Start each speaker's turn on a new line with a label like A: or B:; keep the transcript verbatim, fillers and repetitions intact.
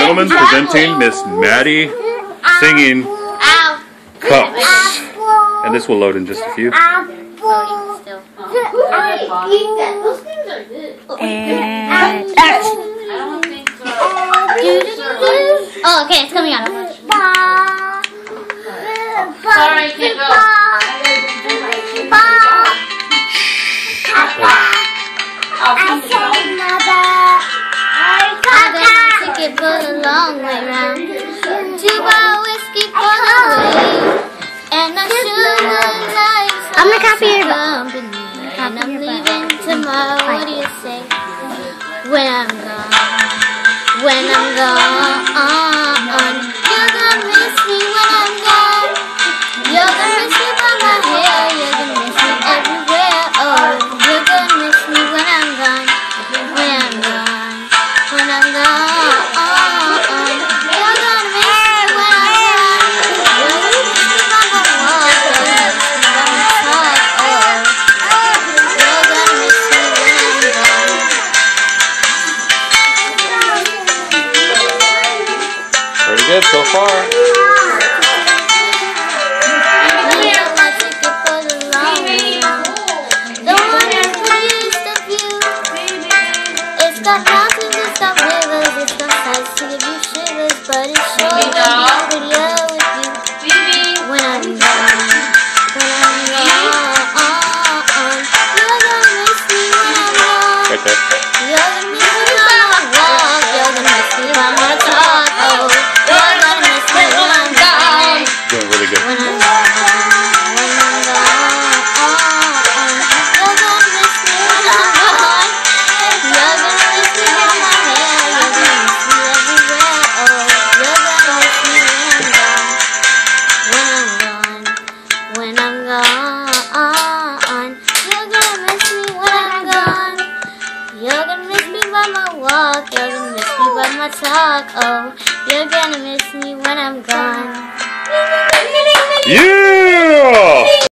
A: gentlemen, presenting Miss Maddie singing Cups. And this will load in just a few.
B: And action.
C: Oh, okay, it's coming out.
B: Sorry, can't go.
C: It goes a long way round. Two bar whiskey for the way, and I sugar lights.
B: I'm gonna copy your
C: company, and I'm leaving tomorrow. What do you say? When I'm gone, when I'm gone, you're gonna miss me when I'm gone. You're gonna miss me by my hair. You're gonna miss me everywhere. Oh, you're gonna miss me when I'm gone, when I'm gone, when I'm gone.
A: Pretty good so far.
C: It's got mountains, it's got rivers, it's got sights to give you shivers, but it sure will be prettier with you. When I'm gone, when I'm gone, you're gonna miss me when I'm gone.
A: Right there.
C: You're gonna miss me when I walk, you're gonna miss me when I talk. Oh, you're gonna miss me when I'm gone.
A: Doing really good.
C: When I'm gone, when I'm gone, you're gonna miss me when I'm gone. You're gonna miss me by my hair, you're gonna miss me everywhere. Oh, you're gonna miss me when I'm gone. When I'm gone, you're gonna miss me when I'm gone. You're gonna miss me by my walk, you're gonna miss me by my talk. Oh, you're gonna miss me when I'm gone.
A: Yeah!